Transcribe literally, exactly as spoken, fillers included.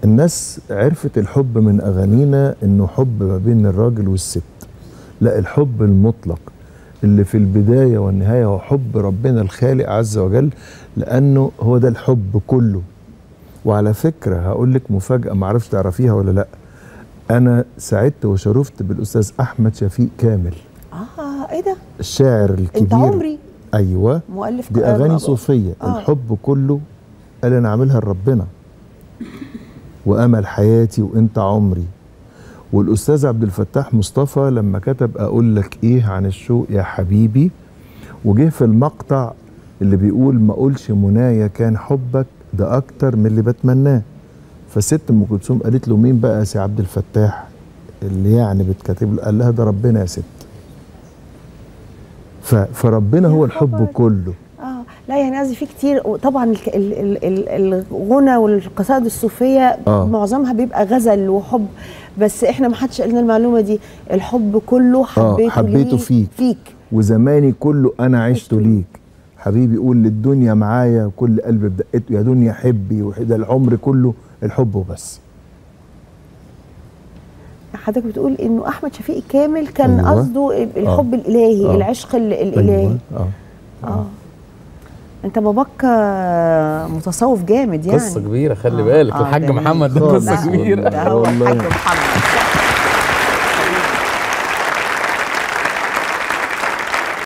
الناس عرفت الحب من اغانينا انه حب ما بين الراجل والست. لا، الحب المطلق اللي في البدايه والنهايه هو حب ربنا الخالق عز وجل، لانه هو ده الحب كله. وعلى فكره هقول لك مفاجاه ما اعرفش تعرفيها ولا لا، انا سعدت وشرفت بالاستاذ احمد شفيق كامل. اه ايه ده؟ الشاعر الكبير. انت عمري. ايوه، مؤلف دي اغاني صوفيه. آه. الحب كله قال انا عاملها لربنا، وامل حياتي وانت عمري. والاستاذ عبد الفتاح مصطفى لما كتب اقول لك ايه عن الشوق يا حبيبي، وجه في المقطع اللي بيقول ما اقولش منايا كان حبك ده اكتر من اللي بتمناه. فست ام كلثوم قالت له مين بقى يا سي عبد الفتاح اللي يعني بتكتب له؟ قال لها ده ربنا يا ست. فربنا هو الحب كله. اه لا يعني قصدي في كتير طبعا. الغنى والقصائد الصوفيه آه. معظمها بيبقى غزل وحب، بس احنا ما حدش قال لنا المعلومه دي. الحب كله حبيته, آه حبيته فيك. فيك وزماني كله انا عشته ليك. حبيبي قول للدنيا معايا كل قلب بدقته، يا دنيا حبي وده العمر كله الحب وبس. حضرتك بتقول انه احمد شفيق كامل كان قصده أيوة. الحب آه. الالهي، آه. العشق الالهي. أيوة. اه اه انت باباك متصوف جامد يعني. قصه كبيره، خلي بالك. آه. الحاج محمد ده قصه كبيره. ده هو الحاج محمد.